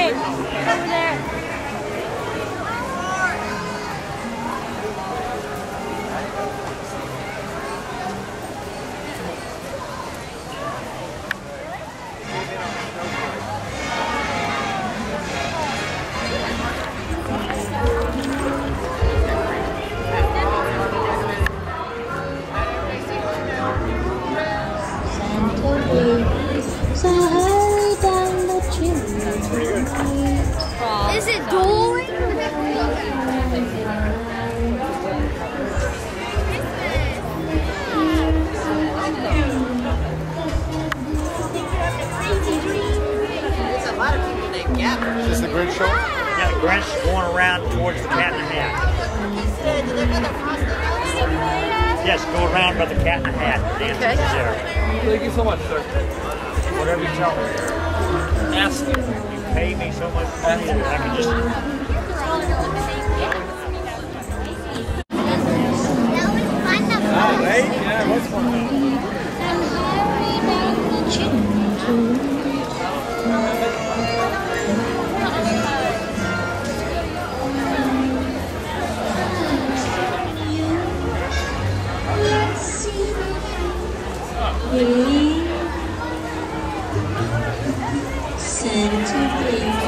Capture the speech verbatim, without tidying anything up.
Hey, over there. So hurry down the chimney. Is it doing? There's a lot of people named Gavin. Is this the Grinch show? Yeah, the Grinch going around towards the Cat in the Hat. Did they put the frosting on? Yes, go around by the Cat in the Hat. Dance Okay. there. Thank you so much, sir. Whatever you tell me. Ask me. You pay me so much money that I can just... Oh, right? Yeah, what's fun? And hurry down the chimney. Let's see. Believe Santa Claus.